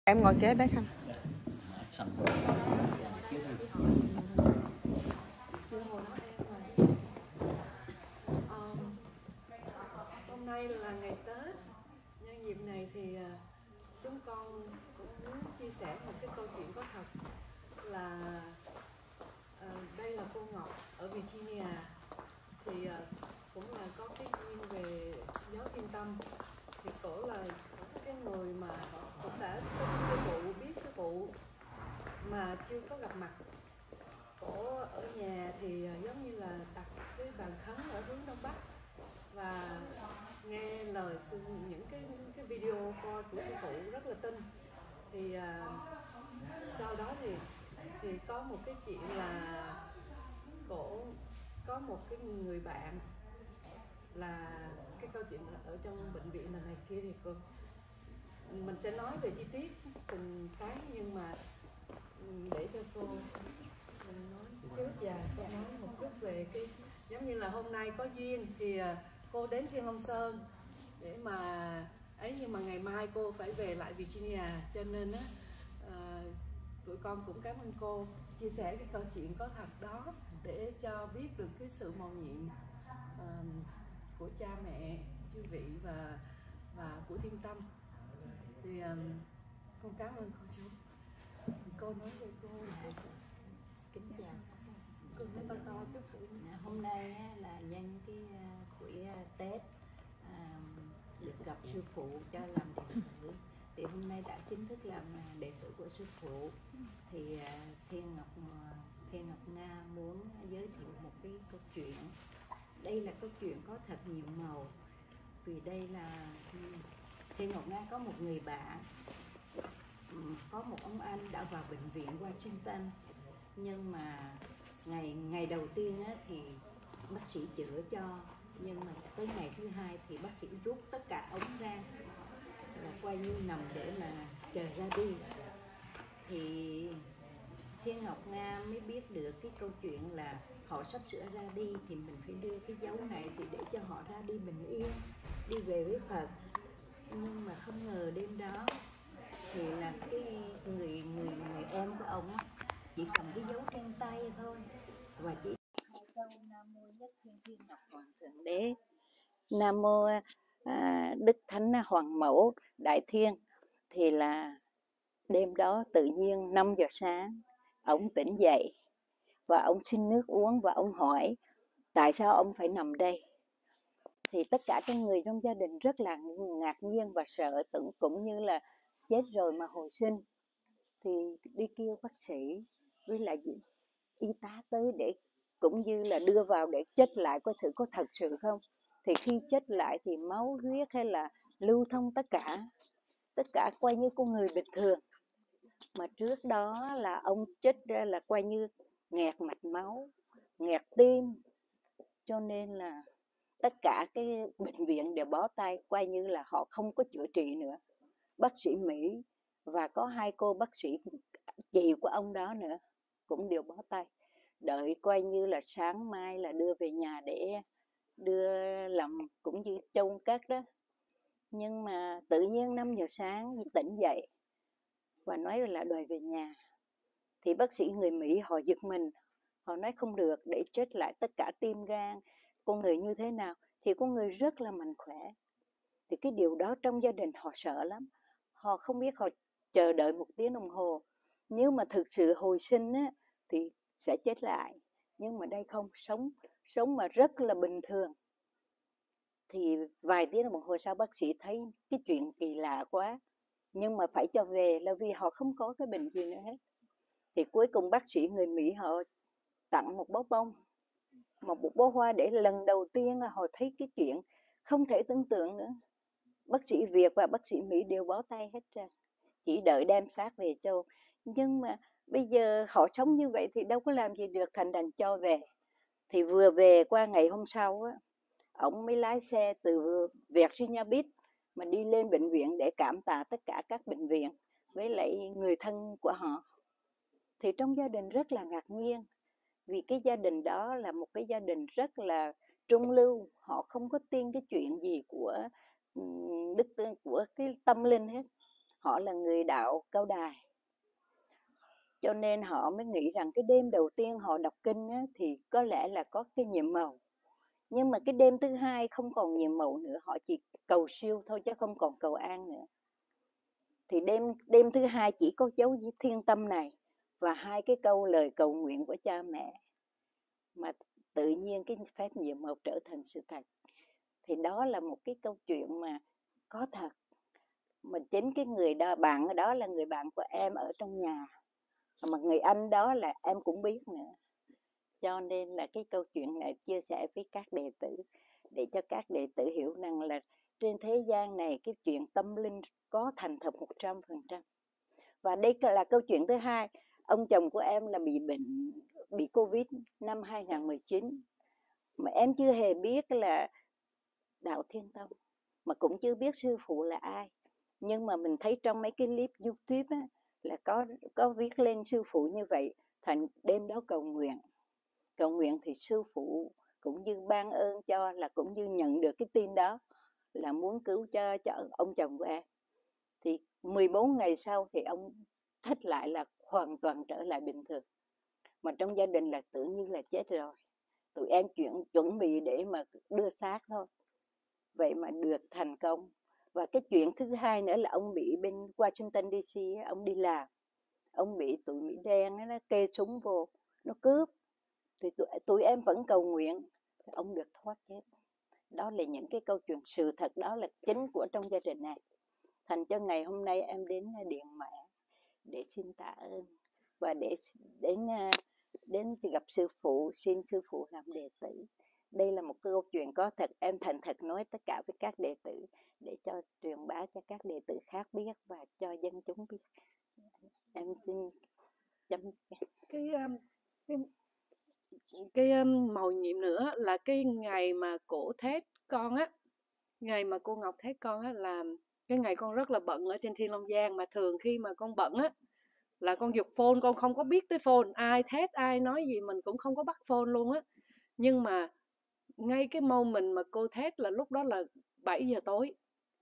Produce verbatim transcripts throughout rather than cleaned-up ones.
Em ngồi kế bé Khanh. Hôm nay là ngày Tết, nhân dịp này thì chúng con cũng muốn chia sẻ một cái câu chuyện có thật là uh, đây là cô Ngọc ở Virginia, thì uh, cũng là có cái duyên về giáo Thiên Tâm. Thì cổ là cái người mà cũng đã tin sư phụ, biết sư phụ mà chưa có gặp mặt. Cổ ở nhà thì uh, giống như là đặt cái bàn khấn ở hướng Đông Bắc và nghe lời sư, những cái cái video coi của sư phụ rất là tin. Thì uh, sau đó thì thì có một cái chuyện là cổ có một cái người bạn, là cái câu chuyện ở trong bệnh viện này, này kia thì cô mình sẽ nói về chi tiết từng cái, nhưng mà để cho cô mình nói trước và cô nói một chút về cái giống như là hôm nay có duyên thì cô đến Thiên Long Sơn để mà ấy, nhưng mà ngày mai cô phải về lại Virginia, cho nên á à, tụi con cũng cảm ơn cô chia sẻ cái câu chuyện có thật đó để cho biết được cái sự mầu nhiệm uh, của cha mẹ chư vị và và của Thiên Tâm. Thì um, con cảm ơn cô chú. Cô nói với cô là kính chào cô nói to to chút. Hôm nay là nhân cái buổi Tết à, được gặp sư phụ cho làm đệ tử, thì hôm nay đã chính thức làm đệ tử của sư phụ. Thì Thiên Ngọc Thiên Ngọc Nga muốn giới thiệu một cái câu chuyện. Đây là câu chuyện có thật nhiều màu, vì đây là Thiên Ngọc Nga có một người bạn, có một ông anh đã vào bệnh viện Washington, nhưng mà ngày ngày đầu tiên á, thì bác sĩ chữa cho, nhưng mà tới ngày thứ hai thì bác sĩ rút tất cả ống ra, là quay như nằm để mà chờ ra đi. Thì Thiên Ngọc Nga mới biết được cái câu chuyện là họ sắp sửa ra đi, thì mình phải đưa cái dấu này thì để cho họ ra đi bình yên, đi về với Phật. Nhưng mà không ngờ đêm đó thì là cái người người người em của ông á, chỉ cầm cái dấu trên tay thôi, và chỉ hai câu Nam Mô Nhất Thiên Thiên Ngọc Hoàng Thượng Đế, Nam Mô à, Đức Thánh Hoàng Mẫu Đại Thiên. Thì là đêm đó tự nhiên năm giờ sáng ông tỉnh dậy và ông xin nước uống, và ông hỏi tại sao ông phải nằm đây. Thì tất cả các người trong gia đình rất là ngạc nhiên và sợ, tưởng cũng như là chết rồi mà hồi sinh. Thì đi kêu bác sĩ với lại y tá tới để cũng như là đưa vào để check lại coi thử có thật sự không. Thì khi check lại thì máu huyết hay là lưu thông tất cả tất cả quay như con người bình thường. Mà trước đó là ông check ra là quay như nghẹt mạch máu, nghẹt tim, cho nên là tất cả cái bệnh viện đều bó tay, quay như là họ không có chữa trị nữa. Bác sĩ Mỹ và có hai cô bác sĩ chị của ông đó nữa cũng đều bó tay, đợi coi như là sáng mai là đưa về nhà để đưa làm cũng như chôn cất đó. Nhưng mà tự nhiên năm giờ sáng tỉnh dậy và nói là đòi về nhà, thì bác sĩ người Mỹ họ giật mình, họ nói không được, để check lại tất cả tim gan con người như thế nào. Thì con người rất là mạnh khỏe. Thì cái điều đó trong gia đình họ sợ lắm, họ không biết, họ chờ đợi một tiếng đồng hồ. Nếu mà thực sự hồi sinh á, thì sẽ chết lại, nhưng mà đây không, sống sống mà rất là bình thường. Thì vài tiếng đồng hồ sau bác sĩ thấy cái chuyện kỳ lạ quá, nhưng mà phải cho về là vì họ không có cái bệnh gì nữa hết. Thì cuối cùng bác sĩ người Mỹ họ tặng một bó bông, một bó hoa, để lần đầu tiên là họ thấy cái chuyện không thể tưởng tượng nữa. Bác sĩ Việt và bác sĩ Mỹ đều bó tay hết ra, chỉ đợi đem xác về cho. Nhưng mà bây giờ họ sống như vậy thì đâu có làm gì được, thành đành cho về. Thì vừa về qua ngày hôm sau á, ông mới lái xe từ Virginia Beach mà đi lên bệnh viện để cảm tạ tất cả các bệnh viện với lại người thân của họ. Thì trong gia đình rất là ngạc nhiên, vì cái gia đình đó là một cái gia đình rất là trung lưu, họ không có tin cái chuyện gì của đức của cái tâm linh hết. họ là người đạo Cao Đài. Cho nên họ mới nghĩ rằng cái đêm đầu tiên họ đọc kinh á, thì có lẽ là có cái nhiệm màu. Nhưng mà cái đêm thứ hai không còn nhiệm màu nữa, họ chỉ cầu siêu thôi chứ không còn cầu an nữa. Thì đêm đêm thứ hai chỉ có dấu thiên tâm này và hai cái câu lời cầu nguyện của cha mẹ, mà tự nhiên cái phép nhiệm màu trở thành sự thật. Thì đó là một cái câu chuyện mà có thật. Mà chính cái người đó, bạn ở đó là người bạn của em ở trong nhà, mà người anh đó là em cũng biết nữa. Cho nên là cái câu chuyện này chia sẻ với các đệ tử, để cho các đệ tử hiểu rằng là trên thế gian này cái chuyện tâm linh có thành thật một trăm phần trăm. Và đây là câu chuyện thứ hai. Ông chồng của em là bị bệnh, bị Covid năm hai không một chín. Mà em chưa hề biết là đạo Thiên Tông, mà cũng chưa biết sư phụ là ai. Nhưng mà mình thấy trong mấy cái clip YouTube á, là có, có viết lên sư phụ như vậy. Thành đêm đó cầu nguyện. Cầu nguyện thì sư phụ cũng như ban ơn cho, là cũng như nhận được cái tin đó, là muốn cứu cho, cho ông chồng của em. Thì mười bốn ngày sau thì ông thích lại là hoàn toàn trở lại bình thường. Mà trong gia đình là tưởng như là chết rồi. Tụi em chuyện chuẩn bị để mà đưa xác thôi. Vậy mà được thành công. Và cái chuyện thứ hai nữa là ông bị bên Washington đê xê, ông đi làm. Ông bị tụi Mỹ đen nó kê súng vô, nó cướp. Thì tụi, tụi em vẫn cầu nguyện, ông được thoát chết. Đó là những cái câu chuyện sự thật, đó là chính của trong gia đình này. Thành cho ngày hôm nay em đến Điện Mẹ để xin tạ ơn và để đến đến gặp sư phụ, xin sư phụ làm đệ tử. Đây là một câu chuyện có thật, em thành thật nói tất cả với các đệ tử để cho truyền bá cho các đệ tử khác biết và cho dân chúng biết. Em xin chấm cái um, cái, cái um, màu nhiệm nữa là cái ngày mà cổ thét con á, ngày mà cô Ngọc thét con á, là cái ngày con rất là bận ở trên Thiên Long Giang. Mà thường khi mà con bận á là con giục phone, con không có biết tới phone, ai thét ai nói gì mình cũng không có bắt phone luôn á. Nhưng mà ngay cái moment mà cô thét là lúc đó là bảy giờ tối,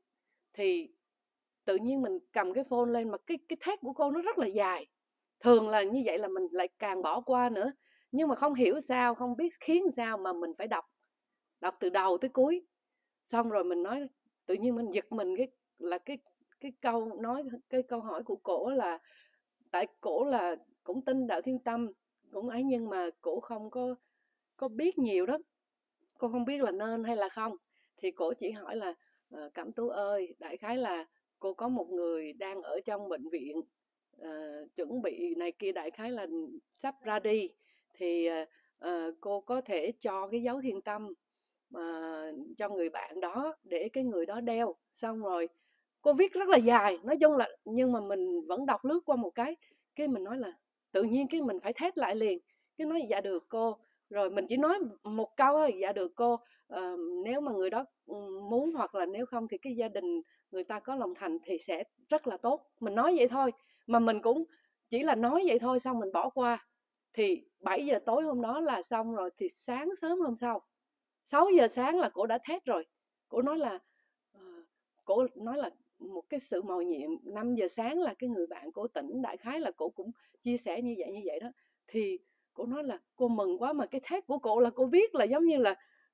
thì tự nhiên mình cầm cái phone lên, mà cái cái thét của cô nó rất là dài. Thường là như vậy là mình lại càng bỏ qua nữa. Nhưng mà không hiểu sao, không biết khiến sao mà mình phải đọc đọc từ đầu tới cuối. Xong rồi mình nói, tự nhiên mình giật mình cái là cái cái câu nói, cái câu hỏi của cổ là tại cổ là cũng tin đạo Thiên Tâm cũng ấy, nhưng mà cổ không có có biết nhiều đó, cô không biết là nên hay là không. Thì cổ chỉ hỏi là uh, Cẩm Tú ơi, đại khái là cô có một người đang ở trong bệnh viện, uh, chuẩn bị này kia, đại khái là sắp ra đi, thì uh, cô có thể cho cái dấu Thiên Tâm uh, cho người bạn đó để cái người đó đeo. Xong rồi cô viết rất là dài, nói chung là, nhưng mà mình vẫn đọc lướt qua một cái, cái mình nói là tự nhiên cái mình phải thét lại liền, cái nói dạ được cô. Rồi mình chỉ nói một câu thôi, dạ được cô, à, nếu mà người đó muốn, hoặc là nếu không thì cái gia đình người ta có lòng thành thì sẽ rất là tốt. Mình nói vậy thôi, mà mình cũng chỉ là nói vậy thôi, xong mình bỏ qua. Thì bảy giờ tối hôm đó là xong rồi. Thì sáng sớm hôm sau, sáu giờ sáng là cổ đã thét rồi. Cổ nói là uh, cổ nói là một cái sự mầu nhiệm. Năm giờ sáng là cái người bạn cổ tỉnh, đại khái là cổ cũng chia sẻ như vậy như vậy đó. Thì cô nói là cô mừng quá, mà cái thét của cô là cô viết là giống như là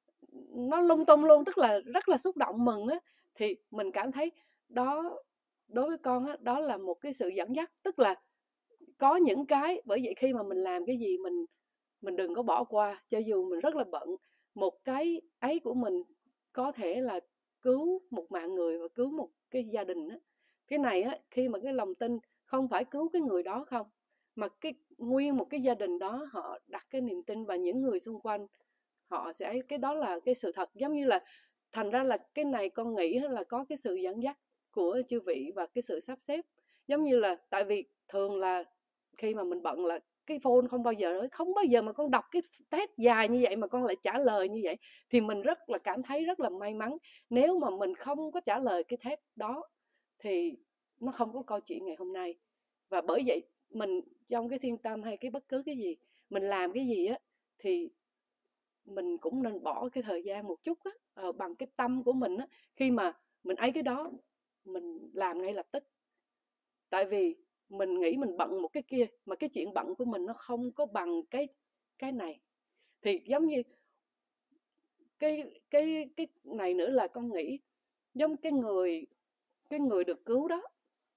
nó lung tung luôn, tức là rất là xúc động mừng á. Thì mình cảm thấy đó, đối với con á, đó là một cái sự dẫn dắt. Tức là có những cái, bởi vậy khi mà mình làm cái gì mình mình đừng có bỏ qua, cho dù mình rất là bận. Một cái ấy của mình có thể là cứu một mạng người và cứu một cái gia đình á. Cái này á, khi mà cái lòng tin không phải cứu cái người đó không, mà cái nguyên một cái gia đình đó họ đặt cái niềm tin, và những người xung quanh họ sẽ, cái đó là cái sự thật. Giống như là thành ra là cái này con nghĩ là có cái sự dẫn dắt của chư vị và cái sự sắp xếp. Giống như là tại vì thường là khi mà mình bận là cái phone không bao giờ không bao giờ mà con đọc cái test dài như vậy mà con lại trả lời như vậy, thì mình rất là cảm thấy rất là may mắn. Nếu mà mình không có trả lời cái test đó thì nó không có câu chuyện ngày hôm nay. Và bởi vậy mình trong cái Thiên Tâm hay cái bất cứ cái gì mình làm cái gì á, thì mình cũng nên bỏ cái thời gian một chút á, uh, bằng cái tâm của mình á. Khi mà mình ấy cái đó mình làm ngay lập tức, tại vì mình nghĩ mình bận một cái kia, mà cái chuyện bận của mình nó không có bằng cái cái này. Thì giống như cái cái cái này nữa là con nghĩ giống cái người cái người được cứu đó,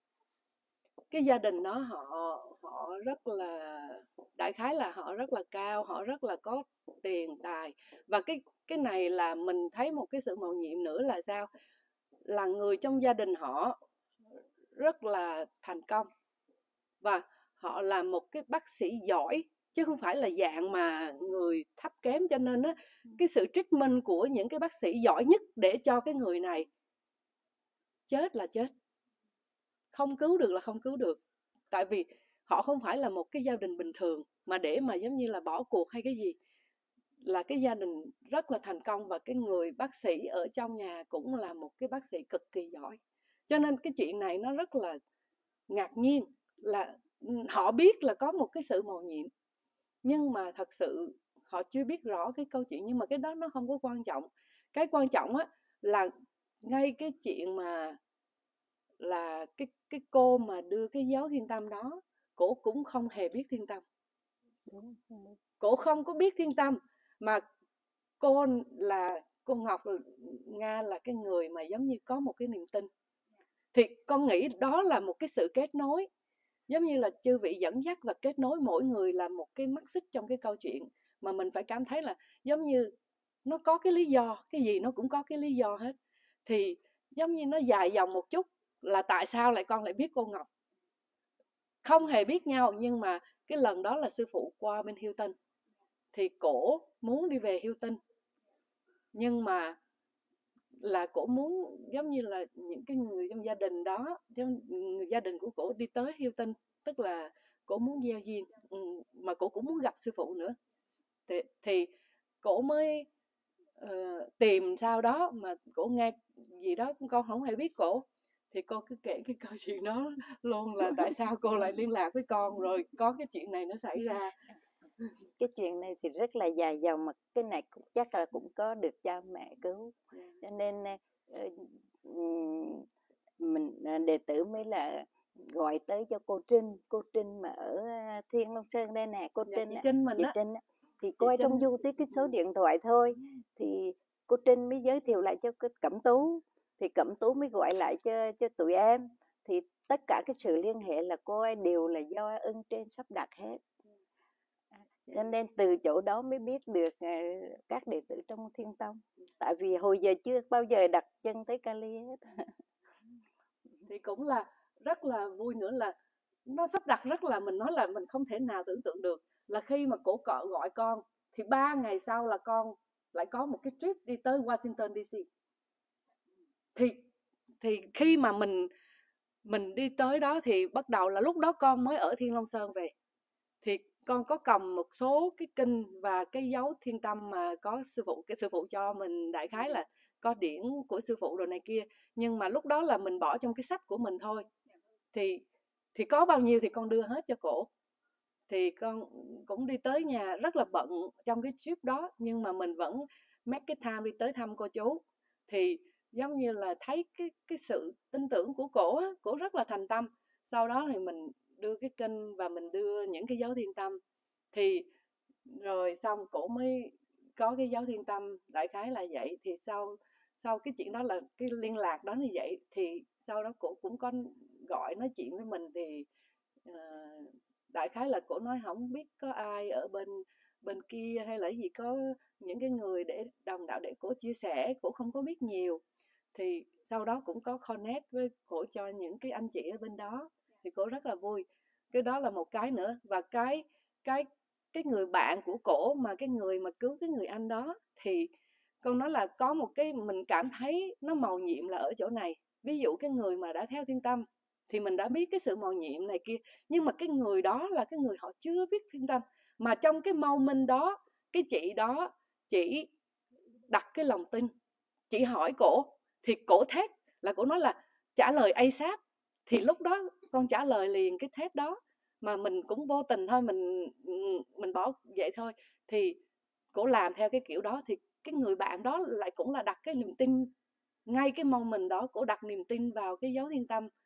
cái gia đình đó họ họ rất là, đại khái là họ rất là cao, họ rất là có tiền tài. Và cái cái này là mình thấy một cái sự mầu nhiệm nữa là sao, là người trong gia đình họ rất là thành công và họ là một cái bác sĩ giỏi, chứ không phải là dạng mà người thấp kém. Cho nên á, cái sự treatment của những cái bác sĩ giỏi nhất để cho cái người này chết là chết, không cứu được là không cứu được. Tại vì họ không phải là một cái gia đình bình thường mà để mà giống như là bỏ cuộc hay cái gì, là cái gia đình rất là thành công. Và cái người bác sĩ ở trong nhà cũng là một cái bác sĩ cực kỳ giỏi. Cho nên cái chuyện này nó rất là ngạc nhiên, là họ biết là có một cái sự mầu nhiệm, nhưng mà thật sự họ chưa biết rõ cái câu chuyện. Nhưng mà cái đó nó không có quan trọng. Cái quan trọng á là ngay cái chuyện mà là cái cái cô mà đưa cái dấu thiên tâm đó, cổ cũng không hề biết thiên tâm, cổ không có biết thiên tâm. Mà cô là cô Ngọc Nga là cái người mà giống như có một cái niềm tin. Thì con nghĩ đó là một cái sự kết nối, giống như là chư vị dẫn dắt và kết nối mỗi người là một cái mắt xích trong cái câu chuyện, mà mình phải cảm thấy là giống như nó có cái lý do, cái gì nó cũng có cái lý do hết. Thì giống như nó dài dòng một chút là tại sao lại con lại biết cô Ngọc, không hề biết nhau. Nhưng mà cái lần đó là sư phụ qua bên Hilton, thì cổ muốn đi về Hilton, nhưng mà là cổ muốn giống như là những cái người trong gia đình đó, trong người gia đình của cổ đi tới Hilton, tức là cổ muốn gieo duyên, mà cổ cũng muốn gặp sư phụ nữa. Thì, thì cổ mới uh, tìm sau đó, mà cổ nghe gì đó con không hề biết cổ. Thì cô cứ kể cái câu chuyện đó luôn, là tại sao cô lại liên lạc với con, rồi có cái chuyện này nó xảy ra. Cái chuyện này thì rất là dài dòng, mà cái này cũng chắc là cũng có được cha mẹ cứu. Cho nên mình đệ tử mới là gọi tới cho cô Trinh, cô Trinh mà ở Thiên Long Sơn đây nè, cô Dạ, Trinh, chị Trinh mình chị á. Trinh á. Thì cô ấy trong du tiếp cái số điện thoại thôi, thì cô Trinh mới giới thiệu lại cho cái Cẩm Tú, thì Cẩm Tú mới gọi lại cho cho tụi em. Thì tất cả cái sự liên hệ là cô ấy đều là do ơn trên sắp đặt hết. Cho nên từ chỗ đó mới biết được các đệ tử trong Thiên Tông. Tại vì hồi giờ chưa bao giờ đặt chân tới Cali hết. Thì cũng là rất là vui nữa, là nó sắp đặt rất là, mình nói là mình không thể nào tưởng tượng được, là khi mà cổ cọ gọi con thì ba ngày sau là con lại có một cái trip đi tới Washington đê xê. Thì thì khi mà mình mình đi tới đó thì bắt đầu là lúc đó con mới ở Thiên Long Sơn về, thì con có cầm một số cái kinh và cái dấu thiên tâm mà có sư phụ, cái sư phụ cho mình, đại khái là có điển của sư phụ rồi này kia. Nhưng mà lúc đó là mình bỏ trong cái sách của mình thôi, thì thì có bao nhiêu thì con đưa hết cho cổ. Thì con cũng đi tới nhà rất là bận trong cái trip đó, nhưng mà mình vẫn make cái time đi tới thăm cô chú. Thì giống như là thấy cái cái sự tin tưởng của cổ á, cổ rất là thành tâm. Sau đó thì mình đưa cái kinh và mình đưa những cái dấu thiên tâm, thì rồi xong cổ mới có cái dấu thiên tâm, đại khái là vậy. Thì sau sau cái chuyện đó là cái liên lạc đó như vậy, thì sau đó cổ cũng có gọi nói chuyện với mình. Thì uh, đại khái là cổ nói không biết có ai ở bên bên kia hay là gì, có những cái người để đồng đạo để cổ chia sẻ, cổ không có biết nhiều. Thì sau đó cũng có connect với cổ cho những cái anh chị ở bên đó, thì cổ rất là vui. Cái đó là một cái nữa. Và cái cái cái người bạn của cổ, mà cái người mà cứu cái người anh đó, thì con nói là có một cái mình cảm thấy nó mầu nhiệm là ở chỗ này. Ví dụ cái người mà đã theo thiên tâm thì mình đã biết cái sự mầu nhiệm này kia, nhưng mà cái người đó là cái người họ chưa biết thiên tâm. Mà trong cái moment đó, cái chị đó chỉ đặt cái lòng tin, chị hỏi cổ thì cổ thét, là cổ nói là trả lời ASAP. Thì lúc đó con trả lời liền cái thét đó, mà mình cũng vô tình thôi, mình mình bỏ vậy thôi. Thì cổ làm theo cái kiểu đó. Thì cái người bạn đó lại cũng là đặt cái niềm tin, ngay cái moment đó cổ đặt niềm tin vào cái dấu thiên tâm.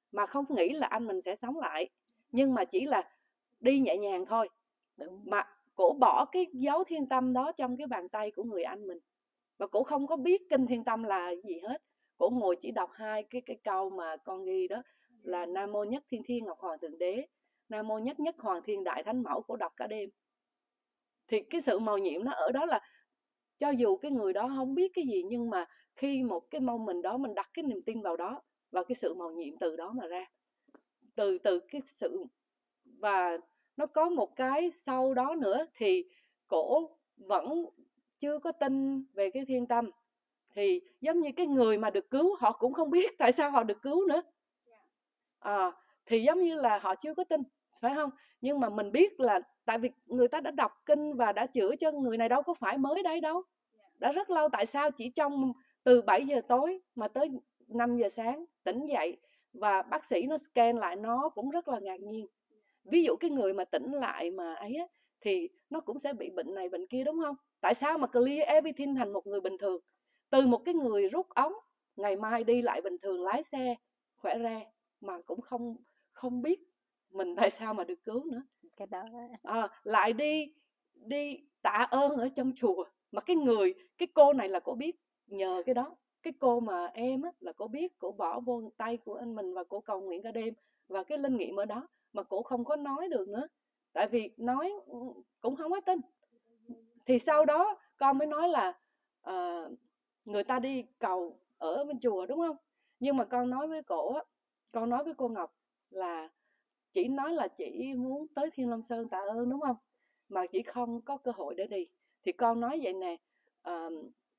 mà không nghĩ là anh mình sẽ sống lại, nhưng mà chỉ là đi nhẹ nhàng thôi. Đúng. Mà cổ bỏ cái dấu thiên tâm đó trong cái bàn tay của người anh mình, và cổ không có biết kinh thiên tâm là gì hết. Cổ ngồi chỉ đọc hai cái cái câu mà con ghi đó là Nam Mô Nhất Thiên Thiên Ngọc Hoàng Thượng Đế, Nam Mô Nhất Nhất Hoàng Thiên Đại Thánh Mẫu. Cổ đọc cả đêm. Thì cái sự màu nhiệm nó ở đó là cho dù cái người đó không biết cái gì, nhưng mà khi một cái moment đó mình đặt cái niềm tin vào đó, và cái sự màu nhiệm từ đó mà ra, từ từ cái sự. Và nó có một cái sau đó nữa, thì cổ vẫn chưa có tin về cái thiên tâm. Thì giống như cái người mà được cứu, họ cũng không biết tại sao họ được cứu nữa. À, thì giống như là họ chưa có tin, phải không? Nhưng mà mình biết là tại vì người ta đã đọc kinh và đã chữa cho người này, đâu có phải mới đây đâu, đã rất lâu. Tại sao chỉ trong từ bảy giờ tối mà tới năm giờ sáng tỉnh dậy, và bác sĩ nó scan lại, nó cũng rất là ngạc nhiên. Ví dụ cái người mà tỉnh lại mà ấy á, thì nó cũng sẽ bị bệnh này bệnh kia, đúng không? Tại sao mà clear everything thành một người bình thường, từ một cái người rút ống ngày mai đi lại bình thường, lái xe khỏe ra, mà cũng không không biết mình tại sao mà được cứu nữa. Cái đó À, lại đi đi tạ ơn ở trong chùa, mà cái người cái cô này là cô biết nhờ cái đó. Cái cô mà em á, là cô biết, cô bỏ vô tay của anh mình và cô cầu nguyện cả đêm, và cái linh nghiệm ở đó mà cô không có nói được nữa, tại vì nói cũng không có tin. Thì sau đó con mới nói là uh, người ta đi cầu ở bên chùa, đúng không? Nhưng mà con nói với cổ á, con nói với cô Ngọc là chỉ nói là chỉ muốn tới Thiên Long Sơn tạ ơn, đúng không? Mà chỉ không có cơ hội để đi. Thì con nói vậy nè, uh,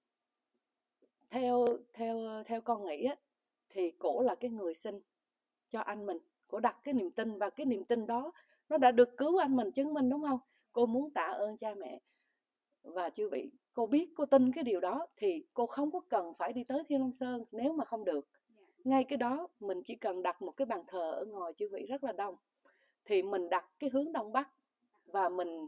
theo theo theo con nghĩ á, thì cổ là cái người sinh cho anh mình, cổ đặt cái niềm tin, và cái niềm tin đó nó đã được cứu anh mình, chứng minh, đúng không? Cô muốn tạ ơn cha mẹ và chư vị. Cô biết, cô tin cái điều đó, thì cô không có cần phải đi tới Thiên Long Sơn nếu mà không được. Ngay cái đó mình chỉ cần đặt một cái bàn thờ ở ngoài chư vị rất là đông, thì mình đặt cái hướng đông bắc, và mình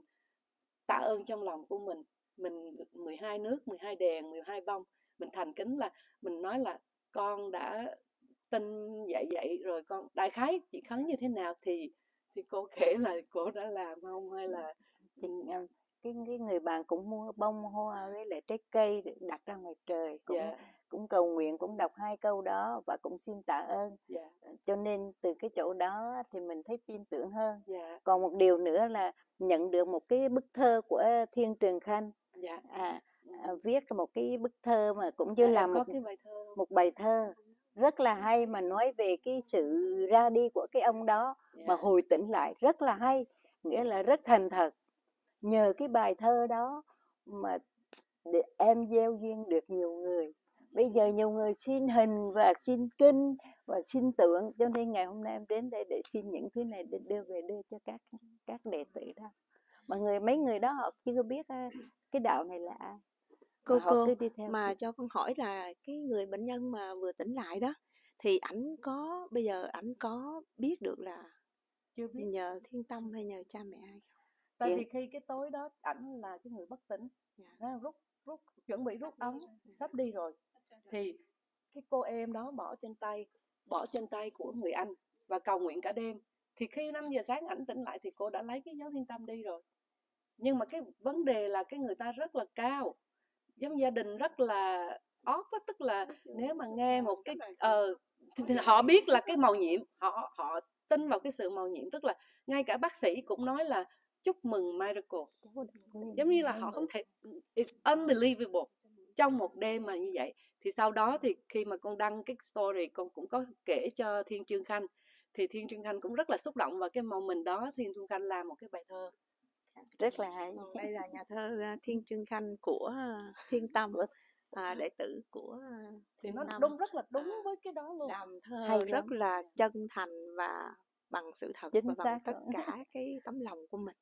tạ ơn trong lòng của mình. Mình mười hai nước, mười hai đèn, mười hai vong, mình thành kính là mình nói là con đã tin vậy vậy rồi. Con đại khái chị Khấn như thế nào thì thì cô kể là cô đã làm không, hay là thì cái cái người bạn cũng mua bông hoa với lại trái cây để đặt ra ngoài trời, cũng dạ cũng cầu nguyện, cũng đọc hai câu đó và cũng xin tạ ơn. dạ Cho nên từ cái chỗ đó thì mình thấy tin tưởng hơn. dạ Còn một điều nữa là nhận được một cái bức thơ của Thiên Trường Khanh, dạ à, à, viết một cái bức thơ mà cũng như dạ, là em có một cái bài thơ không? một bài thơ rất là hay, mà nói về cái sự ra đi của cái ông đó, Dạ. mà hồi tỉnh lại rất là hay, nghĩa là rất thành thật. Nhờ cái bài thơ đó mà để em gieo duyên được nhiều người. Bây giờ nhiều người xin hình và xin kinh và xin tượng, cho nên ngày hôm nay em đến đây để xin những thứ này để đưa về đưa cho các các đệ tử đó. Mọi người, mấy người đó họ chưa biết cái đạo này là ai. Cô họ cô cứ đi theo mà xin. cho con hỏi là cái người bệnh nhân mà vừa tỉnh lại đó, thì ảnh có bây giờ ảnh có biết được là Chưa biết. nhờ thiên tâm hay nhờ cha mẹ hay không? Tại Hiện- vì khi cái tối đó ảnh là cái người bất tỉnh, Dạ. nó rút rút chuẩn bị rút ống, sắp đi rồi, thì cái cô em đó bỏ trên tay bỏ trên tay của người anh và cầu nguyện cả đêm. Thì khi năm giờ sáng ảnh tỉnh lại thì cô đã lấy cái dấu thiên tâm đi rồi. Nhưng mà cái vấn đề là cái người ta rất là cao, giống gia đình rất là off á, tức là nếu mà nghe một cái ờ thì, thì họ biết là cái màu nhiệm, họ họ tin vào cái sự màu nhiệm, tức là ngay cả bác sĩ cũng nói là chúc mừng miracle, giống như là họ không thể, it's unbelievable trong một đêm mà như vậy. Thì sau đó thì khi mà con đăng cái story, con cũng có kể cho Thiên Trương Khanh, thì Thiên Trương Khanh cũng rất là xúc động, và cái moment đó Thiên Trương Khanh làm một cái bài thơ rất là hay. Còn đây là nhà thơ à, Thiên Trương Khanh của à, Thiên Tâm, à, đệ tử của à, thì Thiên nó Tâm, đúng, rất là đúng à, với cái đó luôn. làm thơ Hay rất lắm. là chân thành và bằng sự thật Chính và bằng xác tất rồi. cả cái tấm lòng của mình.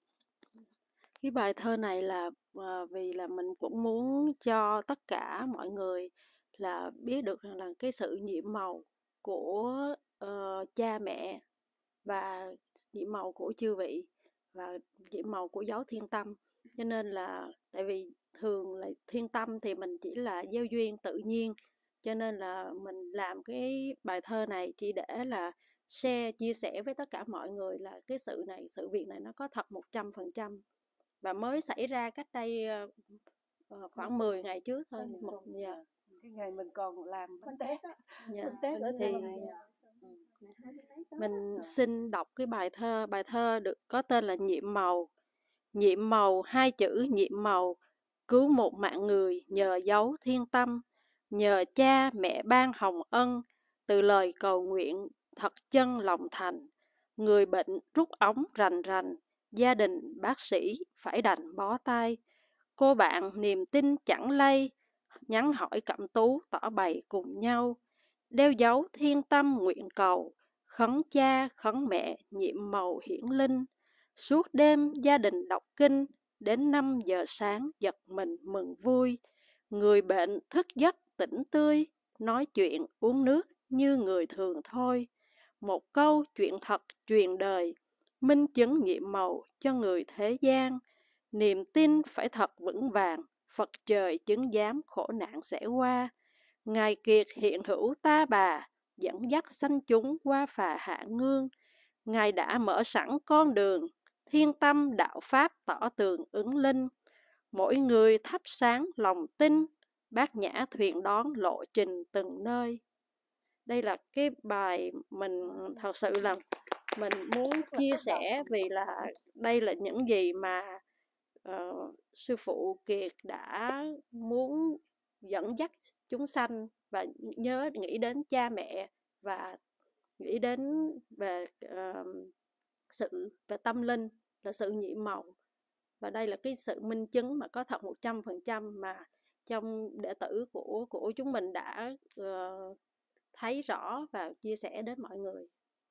Cái bài thơ này là à, vì là mình cũng muốn cho tất cả mọi người là biết được rằng là cái sự nhiệm màu của ờ, cha mẹ, và nhiệm màu của chư vị, và nhiệm màu của dấu thiên tâm. Cho nên là tại vì thường là thiên tâm thì mình chỉ là gieo duyên tự nhiên, Cho nên là mình làm cái bài thơ này chỉ để là share, chia sẻ với tất cả mọi người là cái sự này, sự việc này nó có thật một trăm phần trăm và mới xảy ra cách đây ờ, ờ, khoảng mười ngày trước thôi. Còn- Một, còn, dạ, à, cái ngày mình còn làm bánh tét á, dạ. bánh tét ở Thì Nam. mình xin đọc cái bài thơ. Bài thơ được có tên là Nhiệm Màu. Nhiệm màu, hai chữ nhiệm màu, cứu một mạng người nhờ dấu thiên tâm, nhờ cha mẹ ban hồng ân, từ lời cầu nguyện thật chân lòng thành. Người bệnh rút ống rành rành, gia đình bác sĩ phải đành bó tay. Cô bạn niềm tin chẳng lay, nhắn hỏi Cẩm Tú tỏ bày cùng nhau. Đeo dấu thiên tâm nguyện cầu, khấn cha khấn mẹ nhiệm màu hiển linh. Suốt đêm gia đình đọc kinh, đến năm giờ sáng giật mình mừng vui. Người bệnh thức giấc tỉnh tươi, nói chuyện uống nước như người thường thôi. Một câu chuyện thật truyền đời, minh chứng nhiệm màu cho người thế gian. Niềm tin phải thật vững vàng, Phật trời chứng giám khổ nạn sẽ qua. Ngài Kiệt hiện hữu ta bà, dẫn dắt sanh chúng qua phà hạ ngương. Ngài đã mở sẵn con đường, thiên tâm đạo pháp tỏ tường ứng linh. Mỗi người thắp sáng lòng tin, bát nhã thuyền đón lộ trình từng nơi. Đây là cái bài mình thật sự là mình muốn chia sẻ, vì là đây là những gì mà uh, sư phụ Kiệt đã muốn dẫn dắt chúng sanh và nhớ nghĩ đến cha mẹ và nghĩ đến về uh, sự và tâm linh là sự nhiệm màu. Và đây là cái sự minh chứng mà có thật một trăm phần trăm mà trong đệ tử của của chúng mình đã uh, thấy rõ và chia sẻ đến mọi người.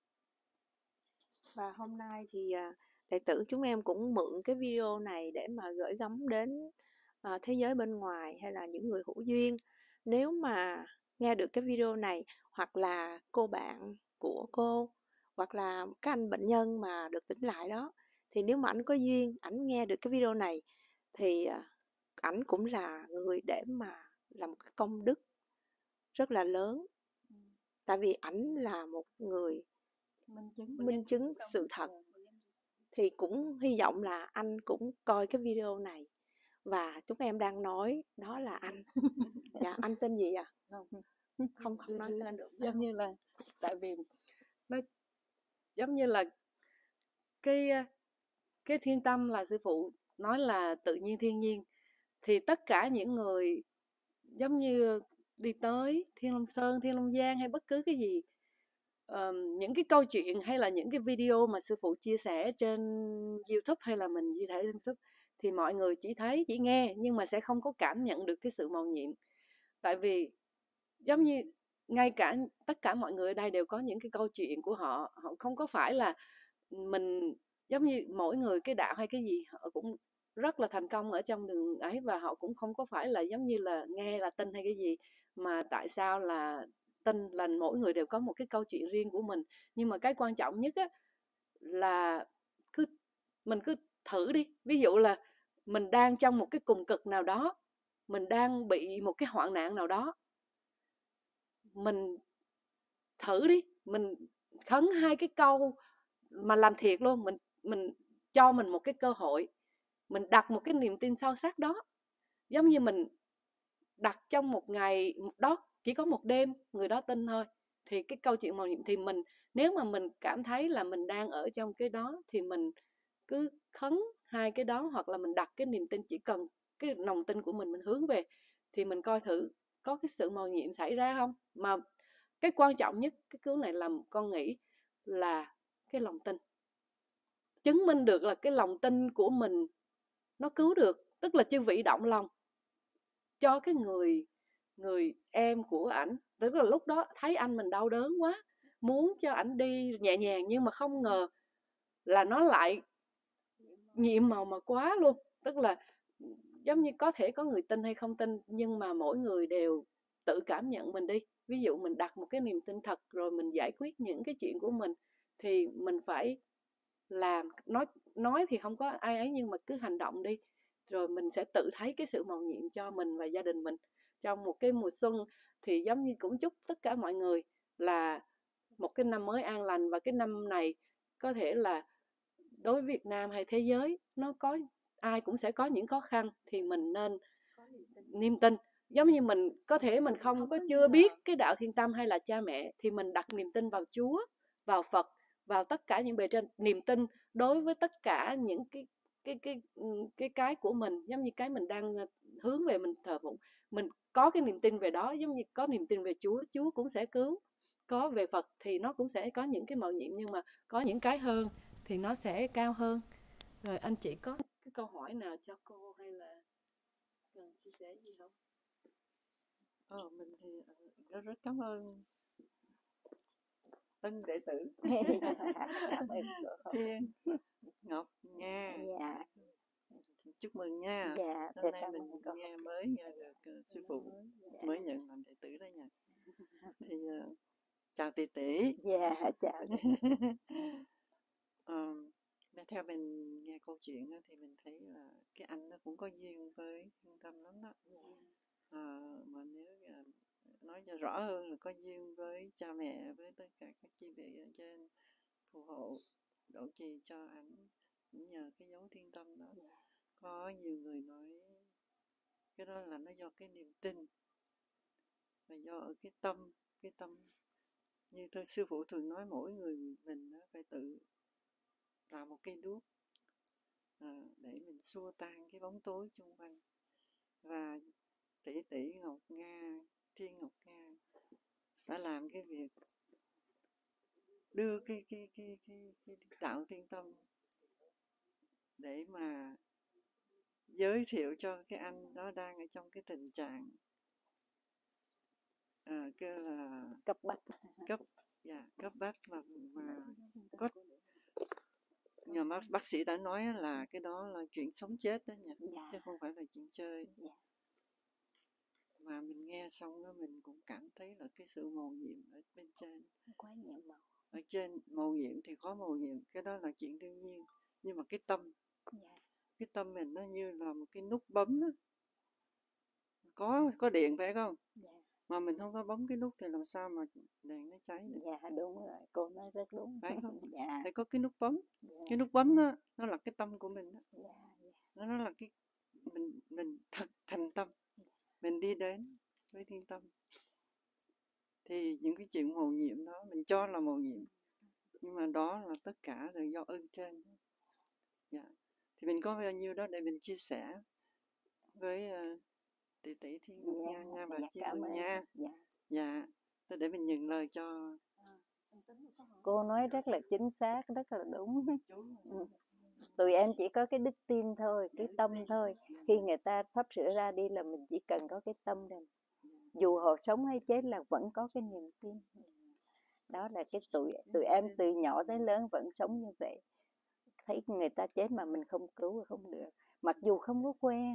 Và hôm nay thì à, đệ tử chúng em cũng mượn cái video này để mà gửi gắm đến à, thế giới bên ngoài hay là những người hữu duyên. Nếu mà nghe được cái video này, hoặc là cô bạn của cô, hoặc là các anh bệnh nhân mà được tỉnh lại đó, thì nếu mà ảnh có duyên, ảnh nghe được cái video này thì à, ảnh cũng là người để mà làm một cái công đức rất là lớn. Tại vì ảnh là một người Minh chứng. minh chứng sự thật. Thì cũng hy vọng là anh cũng coi cái video này. Và chúng em đang nói đó là anh. Dạ, anh tên gì ạ? À? Không, không không nói tên được. Giống như là, tại vì nó giống như là cái cái thiên tâm là sư phụ nói là tự nhiên thiên nhiên, thì tất cả những người giống như đi tới Thiên Long Sơn, Thiên Long Giang hay bất cứ cái gì, um, những cái câu chuyện hay là những cái video mà sư phụ chia sẻ trên YouTube hay là mình chia sẻ trên YouTube, thì mọi người chỉ thấy, chỉ nghe nhưng mà sẽ không có cảm nhận được cái sự màu nhiệm. Tại vì giống như ngay cả tất cả mọi người ở đây đều có những cái câu chuyện của họ, họ không có phải là mình, giống như mỗi người cái đạo hay cái gì họ cũng rất là thành công ở trong đường ấy, và họ cũng không có phải là giống như là nghe là tin hay cái gì, mà tại sao là tin là mỗi người đều có một cái câu chuyện riêng của mình. Nhưng mà cái quan trọng nhất á là cứ mình cứ thử đi, ví dụ là mình đang trong một cái cùng cực nào đó, mình đang bị một cái hoạn nạn nào đó, mình thử đi, mình khấn hai cái câu mà làm thiệt luôn, mình mình cho mình một cái cơ hội, mình đặt một cái niềm tin sâu sắc đó, giống như mình đặt trong một ngày đó, chỉ có một đêm người đó tin thôi, thì cái câu chuyện màu nhiệm thì mình, nếu mà mình cảm thấy là mình đang ở trong cái đó thì mình cứ khấn hai cái đó, hoặc là mình đặt cái niềm tin, chỉ cần cái lòng tin của mình mình hướng về, thì mình coi thử có cái sự màu nhiệm xảy ra không. Mà cái quan trọng nhất cái cứu này làm con nghĩ là cái lòng tin, chứng minh được là cái lòng tin của mình nó cứu được, tức là chư vị động lòng cho cái người người em của ảnh, tức là lúc đó thấy anh mình đau đớn quá, muốn cho ảnh đi nhẹ nhàng, nhưng mà không ngờ là nó lại nhiệm màu mà quá luôn. Tức là giống như có thể có người tin hay không tin, nhưng mà mỗi người đều tự cảm nhận mình đi. Ví dụ mình đặt một cái niềm tin thật rồi mình giải quyết những cái chuyện của mình, thì mình phải làm, nói nói thì không có ai ấy, nhưng mà cứ hành động đi, rồi mình sẽ tự thấy cái sự màu nhiệm cho mình và gia đình mình trong một cái mùa xuân thì giống như cũng chúc tất cả mọi người là một cái năm mới an lành, và cái năm này có thể là đối với Việt Nam hay thế giới, nó có ai cũng sẽ có những khó khăn, thì mình nên niềm tin. Giống như mình có thể mình không có chưa biết cái đạo Thiên Tâm hay là cha mẹ, thì mình đặt niềm tin vào Chúa, vào Phật, vào tất cả những bề trên. Niềm tin đối với tất cả những cái cái cái cái cái của mình, giống như cái mình đang hướng về mình thờ phụng, mình có cái niềm tin về đó. Giống như có niềm tin về Chúa, Chúa cũng sẽ cứu. Có về Phật thì nó cũng sẽ có những cái mầu nhiệm, nhưng mà có những cái hơn thì nó sẽ cao hơn. Rồi anh chị có cái câu hỏi nào cho cô hay là cần chia sẻ gì không? Ờ, mình thì rất rất cảm ơn tân đệ tử Cảm ơn cô. Thiên Ngọc Nga. Dạ, Chúc mừng nha. dạ, Hôm thưa nay cảm mình ơn cô. nghe mới nghe được uh, sư phụ Dạ. mới nhận làm đệ tử đó nha. Thì uh, chào tỷ tỷ. Dạ, chào. um, theo mình nghe câu chuyện đó, thì mình thấy là cái anh nó cũng có duyên với Thiên Tâm lắm đó. Uh, mà nếu uh, nói cho rõ hơn là có duyên với cha mẹ, với tất cả các chi vị ở trên phù hộ độ trì cho anh, cũng nhờ cái dấu Thiên Tâm đó. Có nhiều người nói cái đó là nó do cái niềm tin, và do ở cái tâm, cái tâm như thôi sư phụ thường nói mỗi người mình đó phải tự làm một cây đuốc à, để mình xua tan cái bóng tối xung quanh. Và tỷ tỷ Ngọc Nga, Thiên Ngọc Nga đã làm cái việc đưa cái cái cái cái, cái đạo Thiên Tâm để mà giới thiệu cho cái anh đó đang ở trong cái tình trạng à, kêu là Cấp bách. cấp dạ, cấp bách, mà mà có nhờ bác, bác sĩ đã nói là cái đó là chuyện sống chết đó nha, Dạ. chứ không phải là chuyện chơi. Dạ. Mà mình nghe xong đó mình cũng cảm thấy là cái sự mầu nhiệm ở bên trên, Quá nhiệm màu. ở trên mầu nhiệm thì có mầu nhiệm, cái đó là chuyện đương nhiên, nhưng mà cái tâm, Dạ. cái tâm mình nó như là một cái nút bấm đó. có có điện phải không? Dạ. Mà mình không có bấm cái nút thì làm sao mà đèn nó cháy được? Dạ đúng rồi, cô nói rất đúng. Phải không? Dạ. Phải có cái nút bấm. Dạ. Cái nút bấm đó, nó là cái tâm của mình đó. Dạ. Dạ. Nó, nó là cái mình mình thật thành tâm, mình đi đến với Thiên Tâm, thì những cái chuyện mầu nhiệm đó mình cho là mầu nhiệm, nhưng mà đó là tất cả là do ơn trên. Dạ. Thì mình có bao nhiêu đó để mình chia sẻ với uh, tỷ tỷ Thiên Ngọc Nga nha, và dạ, chia mừng nha. Dạ. Dạ. Để mình nhận lời cho. Cô nói rất là chính xác, rất là đúng. Ừ. Tụi em chỉ có cái đức tin thôi, cái tâm thôi. Khi người ta sắp sửa ra đi là mình chỉ cần có cái tâm rồi. Dù họ sống hay chết là vẫn có cái niềm tin. Đó là cái tụi tụi em từ nhỏ tới lớn vẫn sống như vậy. Thấy người ta chết mà mình không cứu không được, mặc dù không có quen.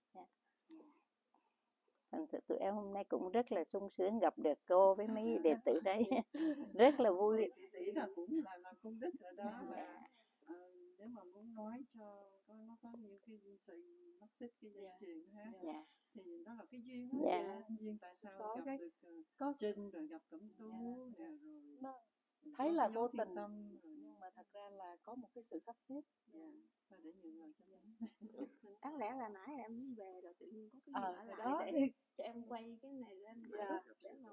Tụi em hôm nay cũng rất là sung sướng gặp được cô với mấy đệ tử đấy. Rất là vui. Tỷ tỷ là cũng là làm công đức ở đó. Và uh, nếu mà muốn nói cho có nó có những cái sự mắc xích cái dây chuyền ha, Dạ. thì đó là cái duyên đó. Dạ. Duyên tại sao Có gặp cái, được uh, có Trinh rồi gặp Cẩm Tú, dạ. rồi, rồi nó thấy là vô tình, tâm, nhưng mà thật ra là có một cái sự sắp xếp. Dạ. Và để nhiều người cho mình. Đáng lẽ là nãy em muốn về rồi tự nhiên có cái gì À, ở lại đó để thì cho em quay cái này lên dạ. để mà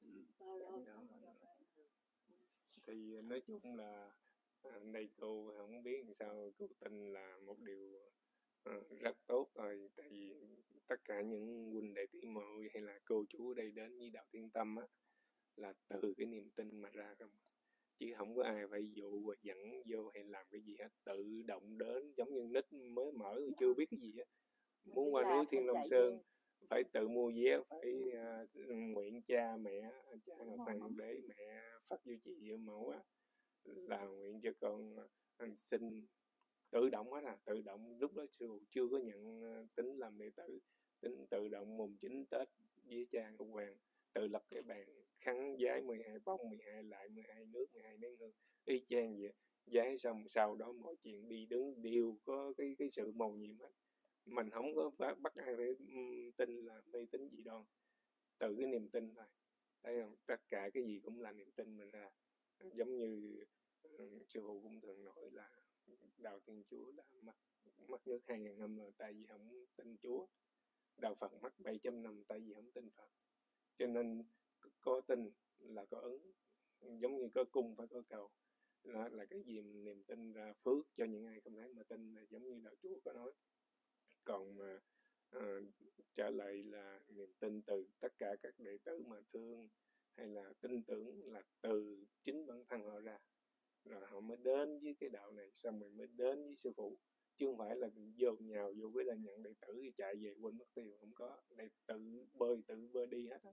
thì nói chung là đây cô không biết làm sao, cô tin là một điều uh, rất tốt rồi, tại vì tất cả những huynh đệ tỷ muội hay là cô chú ở đây đến với đạo Thiên Tâm á là từ cái niềm tin mà ra không, chứ không có ai phải dụ và dẫn vô hay làm cái gì hết, tự động đến, giống như nít mới mở chưa biết cái gì á, muốn qua núi Thiên Long Sơn phải tự mua vé, phải uh, nguyện cha mẹ cha Ngọc Hoàng để mẹ Phật Diệu Trì Mẫu á, là nguyện cho con uh, xin tự động hết à, tự động. Lúc đó chưa chưa có nhận uh, tính làm đệ tử, tính tự động mùng chín Tết với cha Ngọc Hoàng tự lập cái bàn khăn giái mười hai bông, mười hai lại, mười hai nước, mười hai nén hương y chang vậy. Giái xong sau đó mọi chuyện đi đứng đều có cái cái sự mầu nhiệm hết. Mình không có bắt ai phải um, tin là mê tín gì đâu, từ cái niềm tin thôi, thấy không? Tất cả cái gì cũng là niềm tin mình ra. Giống như ừ, sư phụ cũng thường nói là đạo Thiên Chúa đã mất mất nước hai ngàn năm rồi, tại vì không tin Chúa. Đạo Phật mất bảy trăm năm tại vì không tin Phật. Cho nên có tin là có ứng, giống như có cung phải có cầu. Đó là cái gì niềm tin ra phước cho những ai không thấy mà tin, là giống như đạo Chúa có nói. Còn mà uh, trở lại là niềm tin từ tất cả các đệ tử mà thương hay là tin tưởng là từ chính bản thân họ ra, rồi họ mới đến với cái đạo này, xong rồi mới đến với sư phụ, chứ không phải là vô nhào vô với là nhận đệ tử thì chạy về quên mất tiêu. Không có, đệ tự bơi tự bơi đi hết á.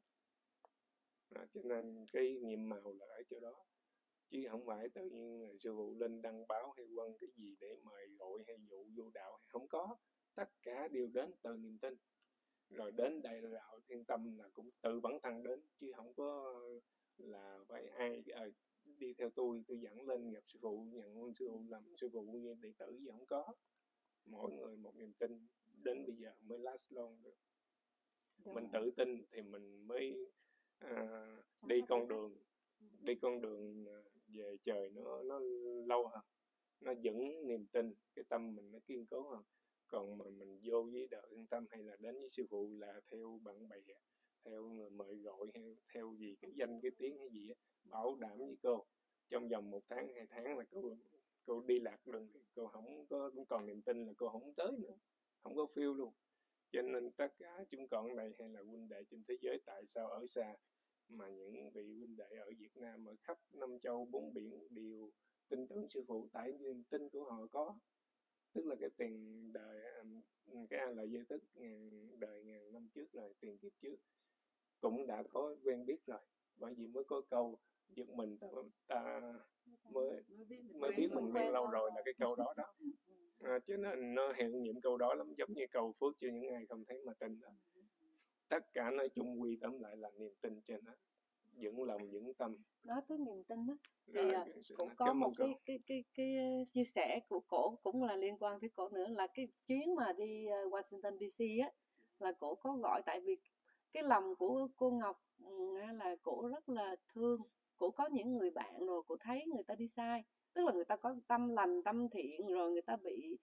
À, cho nên cái nhiệm màu là ở chỗ đó, chứ không phải tự nhiên là sư phụ lên đăng báo hay quăng cái gì để mời gọi hay dụ vô đạo, hay không có. Tất cả đều đến từ niềm tin. Rồi đến đại đạo Thiên Tâm là cũng từ bản thân đến, chứ không có là phải ai à, đi theo tôi tôi dẫn lên gặp sư phụ, nhận sư phụ làm sư phụ như đệ tử gì không có. Mỗi người một niềm tin, đến bây giờ mới last long được. Đúng Mình rồi. tự tin thì mình mới à, đi con đường đi con đường về trời nó nó lâu hơn, nó vững niềm tin, cái tâm mình nó kiên cố hơn. Còn mà mình vô với đạo Thiên Tâm hay là đến với sư phụ là theo bạn bè, theo người mời gọi, hay theo gì cái danh cái tiếng hay gì á, bảo đảm với cô trong vòng một tháng hai tháng là cô cô đi lạc đường, thì cô không có cũng còn niềm tin là cô không tới nữa, không có feel luôn. Cho nên tất cả chúng con ở đây hay là huynh đệ trên thế giới, tại sao ở xa mà những vị huynh đệ ở Việt Nam, ở khắp năm châu bốn biển đều tin tưởng sư phụ, tại niềm tin của họ có. Tức là cái tiền đời, cái an lợi giới thức ngàn đời ngàn năm trước rồi, tiền kiếp trước cũng đã có quen biết rồi, bởi vì mới có câu giật mình ta, ta mới mới biết mình quen lâu rồi, là cái câu đó đó. À, chứ nó, nó hiệu nghiệm câu đó lắm, giống như câu phước cho những ai không thấy mà tin đó. Tất cả nói chung quy tóm lại là niềm tin trên hết, vững lòng vững tâm. Nói tới niềm tin á, thì Rồi, à, cũng có cảm một ơn cái cô. cái cái cái uh, chia sẻ của cổ cũng là liên quan tới cổ nữa, là cái chuyến mà đi uh, Washington đê xê á, là cổ có gọi, tại vì cái lòng của cô Ngọc ừ, á, là cổ rất là thương. Cổ có những người bạn rồi cổ thấy người ta đi sai, tức là người ta có tâm lành tâm thiện, rồi người ta bị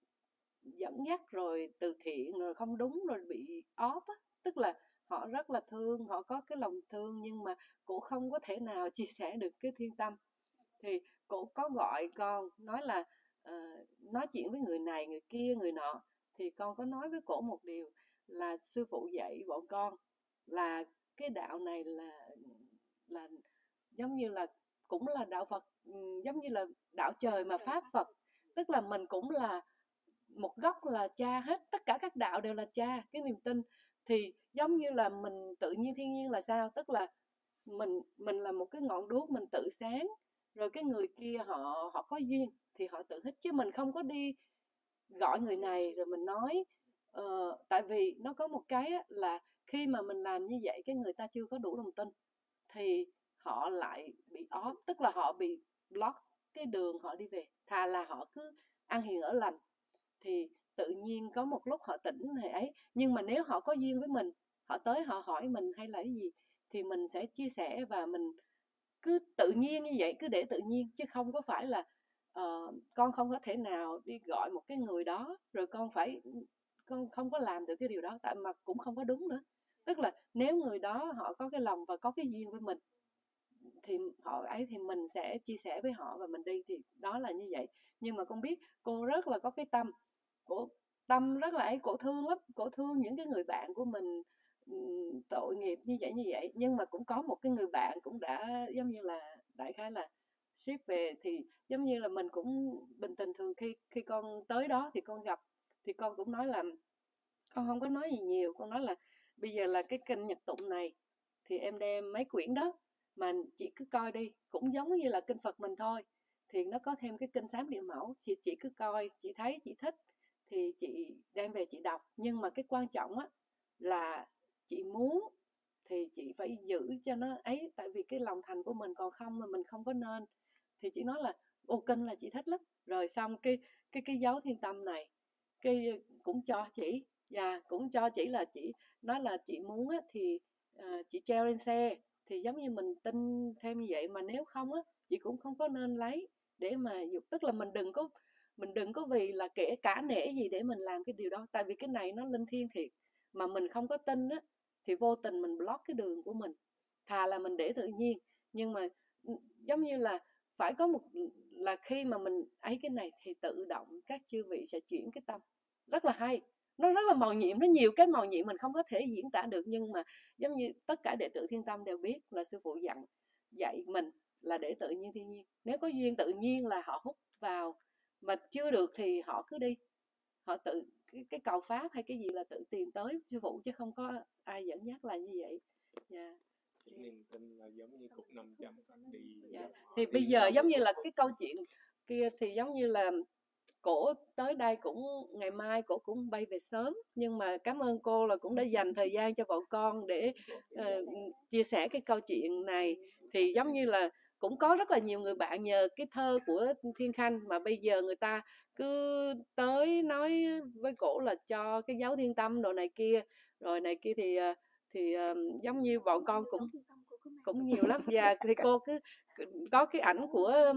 dẫn dắt rồi từ thiện rồi không đúng rồi bị off á, tức là họ rất là thương, họ có cái lòng thương, nhưng mà cổ không có thể nào chia sẻ được cái Thiên Tâm. Thì cổ có gọi con, nói là uh, nói chuyện với người này người kia người nọ, thì con có nói với cổ một điều là sư phụ dạy bọn con là cái đạo này là là giống như là cũng là đạo Phật, giống như là đạo trời mà pháp Phật, tức là mình cũng là một gốc là cha hết, tất cả các đạo đều là cha. Cái niềm tin thì giống như là mình tự nhiên thiên nhiên là sao, tức là mình mình là một cái ngọn đuốc, mình tự sáng, rồi cái người kia họ họ có duyên thì họ tự hít, chứ mình không có đi gọi người này rồi mình nói. Ờ, tại vì nó có một cái là khi mà mình làm như vậy cái người ta chưa có đủ lòng tin thì họ lại bị off, tức là họ bị block cái đường họ đi về, thà là họ cứ ăn hiền ở lành thì tự nhiên có một lúc họ tỉnh hay ấy. Nhưng mà nếu họ có duyên với mình, họ tới họ hỏi mình hay là cái gì thì mình sẽ chia sẻ, và mình cứ tự nhiên như vậy, cứ để tự nhiên, chứ không có phải là uh, con không có thể nào đi gọi một cái người đó rồi con phải con không có làm được cái điều đó, tại mà cũng không có đúng nữa. Tức là nếu người đó họ có cái lòng và có cái duyên với mình thì họ ấy thì mình sẽ chia sẻ với họ và mình đi, thì đó là như vậy. Nhưng mà con biết cô rất là có cái tâm, cổ tâm rất là ấy, cổ thương lắm, cổ thương những cái người bạn của mình ừm, tội nghiệp như vậy như vậy. Nhưng mà cũng có một cái người bạn cũng đã giống như là đại khái là ship về, thì giống như là mình cũng bình tình thường khi khi con tới đó thì con gặp, thì con cũng nói là con không có nói gì nhiều, con nói là bây giờ là cái kênh Nhật Tụng này thì em đem mấy quyển đó mà chị cứ coi đi, cũng giống như là kinh Phật mình thôi, thì nó có thêm cái kinh Sám Địa Mẫu, chị chị cứ coi, chị thấy chị thích thì chị đem về chị đọc. Nhưng mà cái quan trọng á là chị muốn thì chị phải giữ cho nó ấy, tại vì cái lòng thành của mình còn không mà mình không có nên. Thì chị nói là ô kinh là chị thích lắm, rồi xong cái cái cái dấu Thiên Tâm này cái cũng cho chị, và cũng cho chị là chị nói là chị muốn á, thì à, chị treo lên xe thì giống như mình tin thêm như vậy, mà nếu không á chị cũng không có nên lấy để mà dục, tức là mình đừng có mình đừng có vì là kể cả nể gì để mình làm cái điều đó, tại vì cái này nó linh thiêng thiệt, mà mình không có tin á thì vô tình mình block cái đường của mình, thà là mình để tự nhiên. Nhưng mà giống như là phải có một là khi mà mình ấy cái này thì tự động các chư vị sẽ chuyển cái tâm, rất là hay, nó rất là màu nhiệm, nó nhiều cái màu nhiệm mình không có thể diễn tả được. Nhưng mà giống như tất cả đệ tử Thiên Tâm đều biết là sư phụ dặn dạy mình là để tự nhiên thiên nhiên, nếu có duyên tự nhiên là họ hút vào, mà chưa được thì họ cứ đi, họ tự cái, cái cầu pháp hay cái gì là tự tìm tới sư phụ, chứ không có ai dẫn dắt là như vậy. Yeah. Niềm tin là giống như cục năm trăm đi. Yeah. Thì bây giờ giống như là cái câu chuyện kia thì giống như là cổ tới đây cũng ngày mai cổ cũng bay về sớm, nhưng mà cảm ơn cô là cũng đã dành thời gian cho bọn con để uh, chia sẻ cái câu chuyện này. Thì giống như là cũng có rất là nhiều người bạn nhờ cái thơ của Thiên Khanh mà bây giờ người ta cứ tới nói với cổ là cho cái dấu thiên tâm đồ này kia rồi này kia, thì thì uh, giống như bọn con cũng cũng nhiều lắm. Và thì cô cứ có cái ảnh của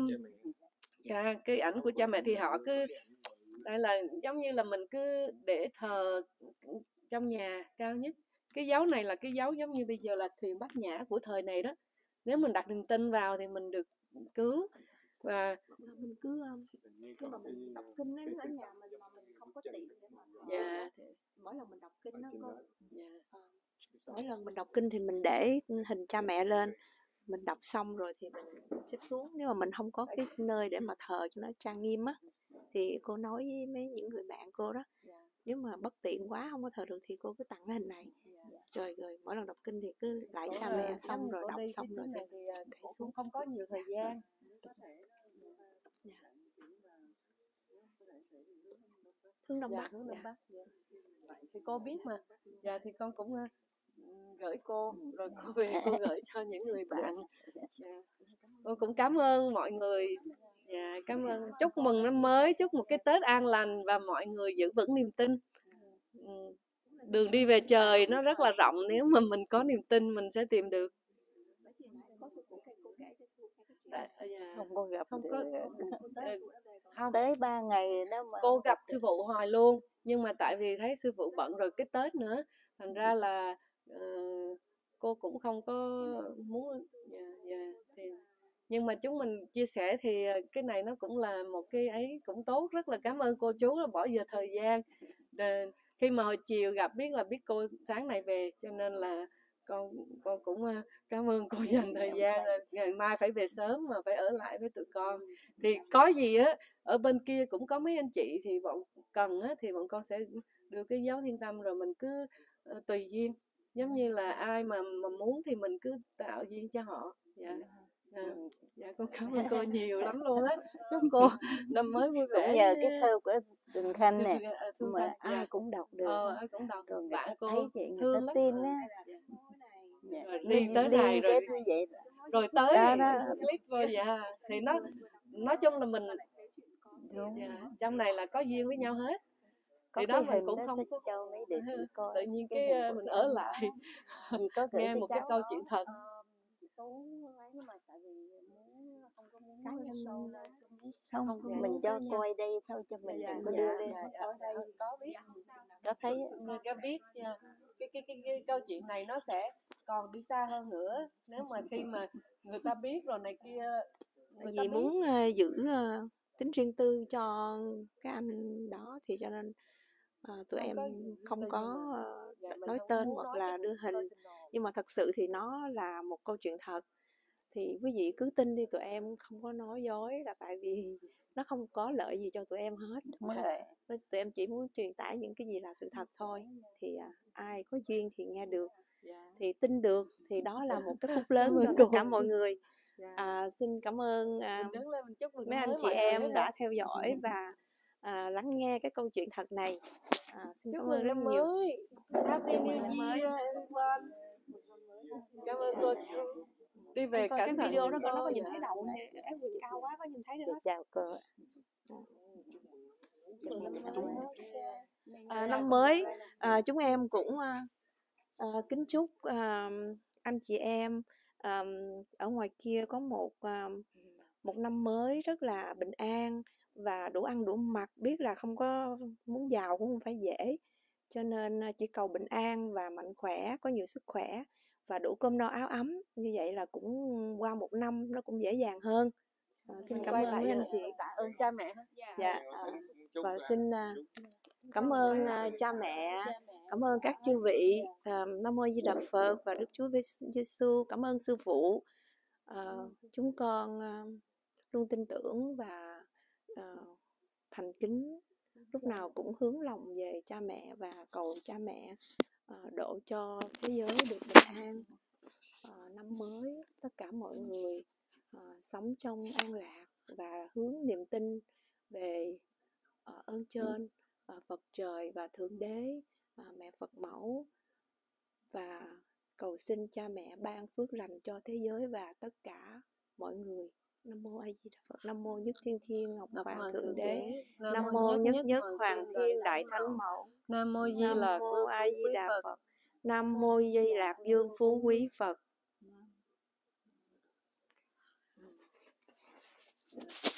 dạ, cái ảnh của cha mẹ thì họ cứ đây là giống như là mình cứ để thờ trong nhà cao nhất. Cái dấu này là cái dấu giống như bây giờ là thuyền Bát Nhã của thời này đó, nếu mình đặt niềm tin vào thì mình được cứu. Và mình cứ khi mà mình đọc kinh ấy, ở nhà mình mà mình không có tiện để mà dạ thì mỗi lần mình đọc kinh nó có dạ. mỗi lần mình đọc kinh thì mình để hình cha mẹ lên, mình đọc xong rồi thì mình xếp xuống. Nếu mà mình không có cái nơi để mà thờ cho nó trang nghiêm á, thì cô nói với mấy những người bạn cô đó, nếu mà bất tiện quá không có thờ được thì cô cứ tặng cái hình này, rồi rồi mỗi lần đọc kinh thì cứ lại cha mẹ xong rồi đọc xong rồi thì thì để xuống. không có nhiều thời gian. Hướng Đông Dạ, Bắc. hướng Đông Bắc. Dạ. Thì cô biết mà. Dạ thì con cũng uh, gửi cô, rồi cô về cô gửi cho những người bạn. Dạ. Con cũng cảm ơn mọi người. Dạ, cảm ơn. Chúc mừng năm mới, chúc một cái Tết an lành và mọi người giữ vững niềm tin. Ừ. Đường đi về trời nó rất là rộng, nếu mà mình có niềm tin mình sẽ tìm được. Dạ, không có gặp không được. có không tới ba ngày đó mà cô gặp sư phụ hoài luôn, nhưng mà tại vì thấy sư phụ bận rồi cái Tết nữa, thành ra là uh, cô cũng không có muốn. Yeah, yeah. Thì nhưng mà chúng mình chia sẻ thì cái này nó cũng là một cái ấy cũng tốt. Rất là cảm ơn cô chú là bỏ giờ thời gian. Để, khi mà hồi chiều gặp biết là biết cô sáng này về, cho nên là con con cũng cảm ơn cô dành thời gian. Rồi ngày mai phải về sớm mà phải ở lại với tụi con. Thì có gì á ở bên kia cũng có mấy anh chị thì bọn cần á thì bọn con sẽ đưa cái dấu thiên tâm, rồi mình cứ uh, tùy duyên, giống như là ai mà mà muốn thì mình cứ tạo duyên cho họ. Dạ. Dạ, dạ con cảm ơn cô nhiều lắm luôn á. Chúc cô năm mới vui vẻ. Cũng nhờ cái thơ của Trường Khanh nè Thương mà Khanh, ai dạ. cũng đọc được. Ờ, ai cũng đọc. Rồi người Bạn ta cô thấy vậy người thương ta lắm. tin á. Dạ. Rồi đi tới này rồi như vậy rồi tới đó, đó. click vô. Dạ thì nó nói chung là mình Đúng. dạ, trong này là có duyên với nhau hết. Có Thì cái đó mình hình cũng đó không có cho mấy đệ tử coi. tự nhiên cái cái hình mình của ở cháu lại Dì có gửi nghe cho một cái cháu câu đó. chuyện thật. Chị Tú ấy mà tại vì muốn không có muốn Cá nhân show không, Không, không dạ. mình cho coi đây thôi, cho mình Dạ, đừng có dạ, đưa lên dạ, không dạ, có đây. có biết. Có thấy Người ta biết nha. Cái, cái, cái, cái câu chuyện này nó sẽ còn đi xa hơn nữa. Nếu mà khi mà người ta biết rồi này kia, người ta Vì biết. muốn uh, giữ uh, tính riêng tư cho cái anh đó thì cho nên uh, tụi Không em có không tự có nhiên mà. uh, Dạ, mình nói không tên muốn hoặc nói là cái đưa hình, personal. nhưng mà thật sự thì nó là một câu chuyện thật. Thì quý vị cứ tin đi, tụi em không có nói dối, là tại vì nó không có lợi gì cho tụi em hết. à, Tụi em chỉ muốn truyền tải những cái gì là sự thật thôi. Thì à, ai có duyên thì nghe được, Dạ. thì tin được, thì đó là một cái phúc lớn cho tất cả mọi người. À, xin cảm ơn à, Mình đứng lên mình chúc mừng mấy anh mới chị mọi người em hết đã ha. theo dõi và à, lắng nghe cái câu chuyện thật này. À, xin Chúc cảm ơn mừng rất năm nhiều. mới. Happy Chúc mừng New năm mới. Year everyone. Cảm ơn cô chú. Đi về Em coi cẩn cái thận video nha đó, nó cô. có nhìn Dạ. thấy đầu này, em Quỳnh cao quá, có nhìn thấy được Dạ, hết. chào cô. Chúc mừng năm mới. À, năm mới à, chúng em cũng à, uh, kính chúc uh, anh chị em um, ở ngoài kia có một um, một năm mới rất là bình an và đủ ăn đủ mặc. Biết là không có muốn giàu cũng không phải dễ, cho nên chỉ cầu bình an và mạnh khỏe, có nhiều sức khỏe và đủ cơm no áo ấm. Như vậy là cũng qua một năm nó cũng dễ dàng hơn. À, xin cảm quay ơn lại mấy anh chị. tạ ơn cha mẹ. Dạ, à, và xin uh, cảm ơn uh, cha mẹ, cảm ơn các chư vị, uh, Nam Mô Di Đà Phật và Đức Chúa Giêsu, cảm ơn sư phụ. Uh, chúng con uh, luôn tin tưởng và uh, thành kính, lúc nào cũng hướng lòng về cha mẹ và cầu cha mẹ uh, độ cho thế giới được bình an. Uh, năm mới tất cả mọi người uh, sống trong an lạc và hướng niềm tin về uh, ơn trên, uh, Phật trời và Thượng Đế, uh, mẹ Phật mẫu, và cầu xin cha mẹ ban phước lành cho thế giới và tất cả mọi người. Nam mô A Di Đà Phật. Nam mô Nhất Thiên Thiên Ngọc Ngọc Hoàng Hoàng Thượng Thượng Đế. Đế. Nam mô Nhất Nhất Hoàng Thiên Đại Thánh Mẫu. Nam mô Di Nam Lạc mô Vương A Phú Di Quý Đà Phật. Phật. Nam mô Di Lạc Dương Phú Quý Phật.